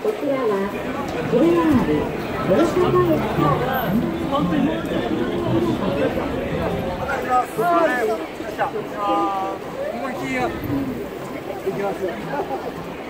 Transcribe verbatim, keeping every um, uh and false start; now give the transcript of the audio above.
こちらはジェイアール大阪駅本当にもうちょっと。思い切りが。いきます。